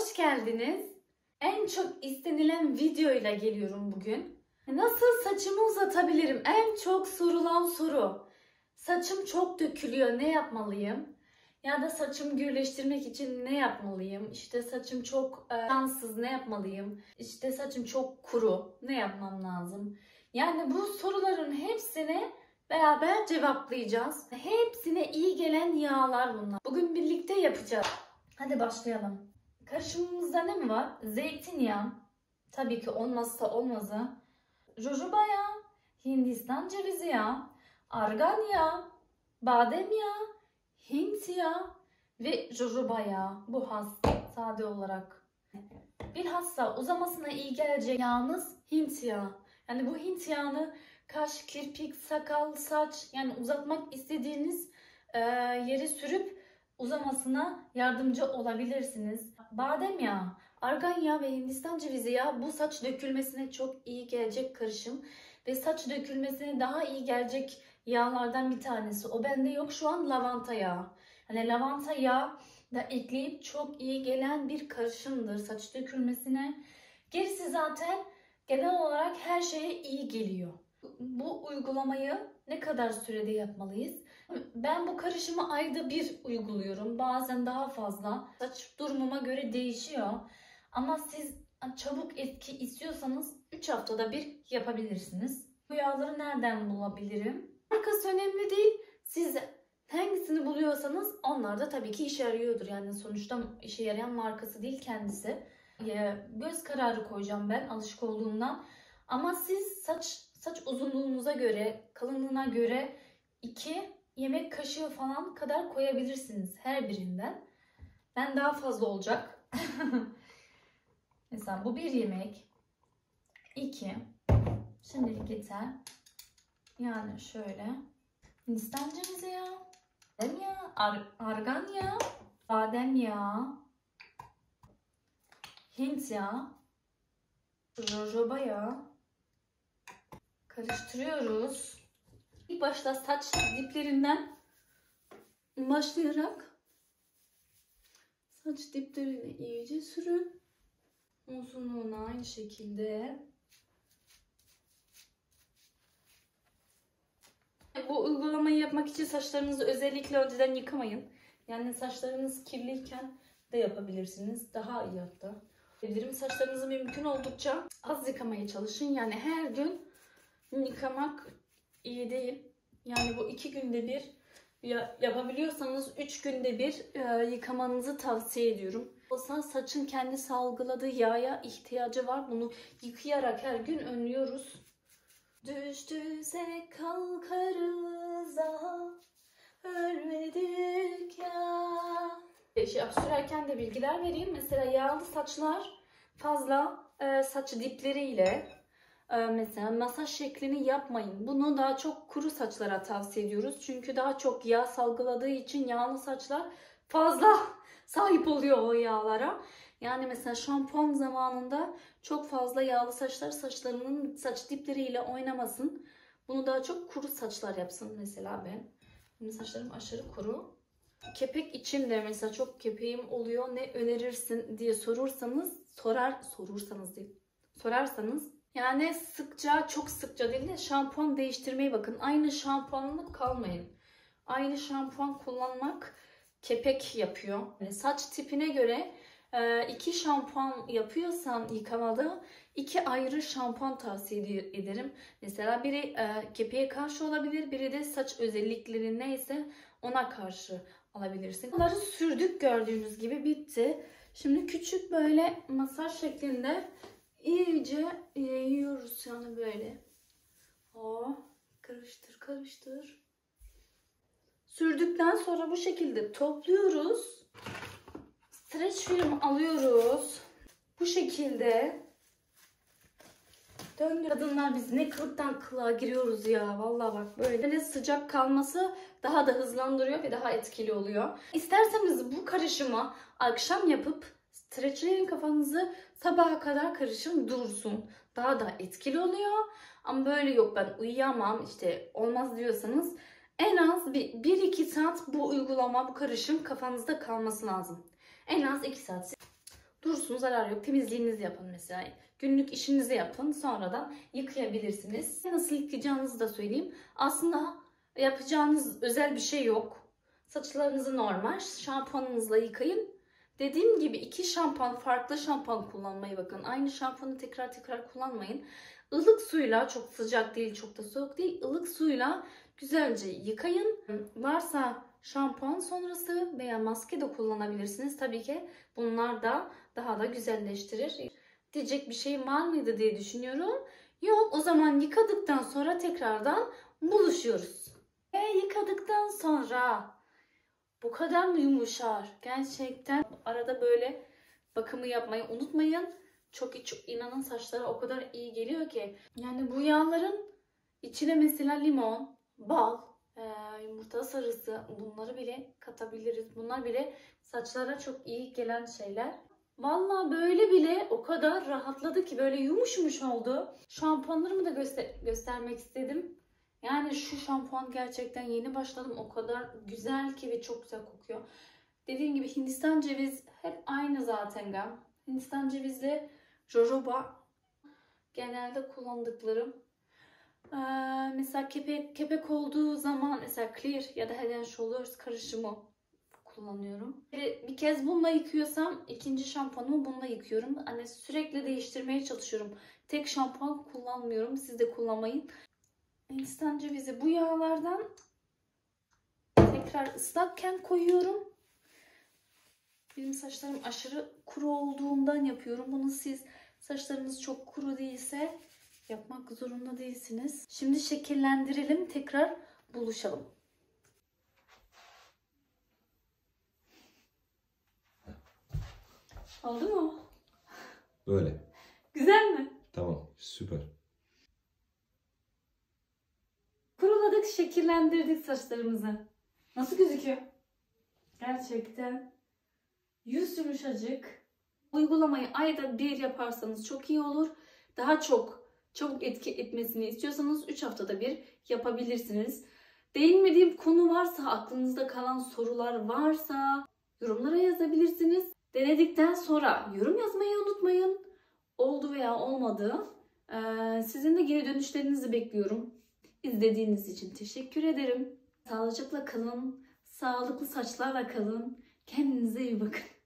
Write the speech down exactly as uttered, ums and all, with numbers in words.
hoş geldiniz. En çok istenilen videoyla geliyorum bugün. Nasıl saçımı uzatabilirim? En çok sorulan soru. Saçım çok dökülüyor, ne yapmalıyım? Ya da saçımı gürleştirmek için ne yapmalıyım? İşte saçım çok e, şanssız, ne yapmalıyım? İşte saçım çok kuru, ne yapmam lazım? Yani bu soruların hepsini beraber cevaplayacağız. Hepsine iyi gelen yağlar bunlar. Bugün birlikte yapacağız. Hadi başlayalım. Karışımımızda ne mi var? Zeytinyağı. Tabii ki olmazsa olmazı. Jojoba yağı, Hindistan cevizi yağı, argan yağı, badem yağı, Hint yağı ve jojoba yağı. Bu has sade olarak. Bilhassa uzamasına iyi gelecek yağımız Hint yağı. Yani bu Hint yağını kaş, kirpik, sakal, saç, yani uzatmak istediğiniz e, yere sürüp uzamasına yardımcı olabilirsiniz. Badem yağı, argan yağı ve Hindistan cevizi yağı bu saç dökülmesine çok iyi gelecek karışım. Ve saç dökülmesine daha iyi gelecek yağlardan bir tanesi. O bende yok şu an, lavanta yağı. Hani lavanta yağı da ekleyip çok iyi gelen bir karışımdır saç dökülmesine. Gerisi zaten genel olarak her şeye iyi geliyor. Bu uygulamayı ne kadar sürede yapmalıyız? Ben bu karışımı ayda bir uyguluyorum. Bazen daha fazla. Saç durumuma göre değişiyor. Ama siz çabuk etki istiyorsanız üç haftada bir yapabilirsiniz. Bu yağları nereden bulabilirim? Markası önemli değil. Siz hangisini buluyorsanız onlar da tabii ki işe yarıyordur. Yani sonuçta işe yarayan markası değil kendisi. Göz kararı koyacağım ben alışık olduğumdan. Ama siz saç saç uzunluğunuza göre, kalınlığına göre iki yemek kaşığı falan kadar koyabilirsiniz her birinden. Ben daha fazla olacak. Mesela bu bir yemek. iki. Şimdilik yeter. Yani şöyle. Hindistan cevizi yağı, badem yağı, ar argan yağı, badem yağı, Hint yağı, jojoba yağı. Karıştırıyoruz. İlk başta saç diplerinden başlayarak saç diplerine iyice sürün. Uzunluğuna aynı şekilde. Bu uygulamayı yapmak için saçlarınızı özellikle önceden yıkamayın. Yani saçlarınız kirliyken de yapabilirsiniz. Daha iyi hatta. Saçlarınızı mümkün oldukça az yıkamaya çalışın. Yani her gün yıkamak iyi değil. Yani bu iki günde bir ya, yapabiliyorsanız üç günde bir e, yıkamanızı tavsiye ediyorum. Olsa saçın kendi salgıladığı yağa ihtiyacı var. Bunu yıkayarak her gün önlüyoruz. Düştüysek kalkarız daha ölmedik ya. Şey, sürerken de bilgiler vereyim. Mesela yağlı saçlar fazla e, saç dipleriyle e, mesela masaj şeklini yapmayın. Bunu daha çok kuru saçlara tavsiye ediyoruz. Çünkü daha çok yağ salgıladığı için yağlı saçlar fazla sahip oluyor o yağlara. Yani mesela şampuan zamanında çok fazla yağlı saçlar saçlarının saç dipleriyle oynamasın. Bunu daha çok kuru saçlar yapsın mesela ben. Benim saçlarım aşırı kuru. Kepek için de mesela çok kepeğim oluyor. Ne önerirsin diye sorursanız, sorar sorursanız değil. Sorarsanız yani sıkça, çok sıkça değil de şampuan değiştirmeye bakın. Aynı şampuanla kalmayın. Aynı şampuan kullanmak kepek yapıyor. Yani saç tipine göre iki şampuan yapıyorsan yıkamada iki ayrı şampuan tavsiye ederim. Mesela biri kepeğe karşı olabilir, biri de saç özellikleri neyse ona karşı alabilirsin. Bunları sürdük, gördüğünüz gibi bitti. Şimdi küçük böyle masaj şeklinde iyice yiyoruz yani böyle. Oh, karıştır karıştır. Sürdükten sonra bu şekilde topluyoruz. Streç film alıyoruz. Bu şekilde döndür. Kadınlar biz ne kılıktan kılığa giriyoruz ya. Vallahi bak böyle sıcak kalması daha da hızlandırıyor ve daha etkili oluyor. İsterseniz bu karışımı akşam yapıp streçleyin kafanızı, sabaha kadar karışım dursun. Daha da etkili oluyor. Ama böyle yok ben uyuyamam işte olmaz diyorsanız en az bir bir iki saat bu uygulama, bu karışım kafanızda kalması lazım. En az iki saat. Dursun, zarar yok. Temizliğinizi yapın mesela. Günlük işinizi yapın. Sonradan yıkayabilirsiniz. Nasıl yıkayacağınızı da söyleyeyim. Aslında yapacağınız özel bir şey yok. Saçlarınızı normal şampuanınızla yıkayın. Dediğim gibi iki şampuan, farklı şampuan kullanmayı bakın. Aynı şampuanı tekrar tekrar kullanmayın. Ilık suyla, çok sıcak değil çok da soğuk değil, ılık suyla güzelce yıkayın. Varsa şampuan sonrası veya maske de kullanabilirsiniz. Tabii ki bunlar da daha da güzelleştirir. Diyecek bir şeyim var mıydı diye düşünüyorum. Yok, o zaman yıkadıktan sonra tekrardan buluşuyoruz. Ve yıkadıktan sonra bu kadar mı yumuşar? Gerçekten arada böyle bakımı yapmayı unutmayın. Çok, çok inanın saçlara o kadar iyi geliyor ki. Yani bu yağların içine mesela limon, bal, e, yumurta sarısı, bunları bile katabiliriz. Bunlar bile saçlara çok iyi gelen şeyler. Vallahi böyle bile o kadar rahatladı ki, böyle yumuş oldu. Şampuanlarımı da göster göstermek istedim. Yani şu şampuan gerçekten yeni başladım. O kadar güzel ki ve çok güzel kokuyor. Dediğim gibi Hindistan ceviz hep aynı zaten. Gam. Hindistan cevizle jojoba genelde kullandıklarım. Ee, mesela kepek, kepek olduğu zaman mesela Clear ya da Head and Shoulders karışımı kullanıyorum. Bir, bir kez bununla yıkıyorsam ikinci şampuanımı bununla yıkıyorum. Hani sürekli değiştirmeye çalışıyorum. Tek şampuan kullanmıyorum. Siz de kullanmayın. Hindistan cevizi bu yağlardan tekrar ıslakken koyuyorum. Benim saçlarım aşırı kuru olduğundan yapıyorum. Bunu siz saçlarınız çok kuru değilse yapmak zorunda değilsiniz. Şimdi şekillendirelim. Tekrar buluşalım. Oldu mu? Böyle. Güzel mi? Tamam. Süper. Kuruladık, şekillendirdik saçlarımızı. Nasıl gözüküyor? Gerçekten yüz yumuşacık. Uygulamayı ayda bir yaparsanız çok iyi olur. Daha çok çabuk etki etmesini istiyorsanız üç haftada bir yapabilirsiniz. Değinmediğim konu varsa, aklınızda kalan sorular varsa yorumlara yazabilirsiniz. Denedikten sonra yorum yazmayı unutmayın. Oldu veya olmadı. Ee, sizin de geri dönüşlerinizi bekliyorum. İzlediğiniz için teşekkür ederim. Sağlıcakla kalın, sağlıklı saçlarla kalın. Kendinize iyi bakın.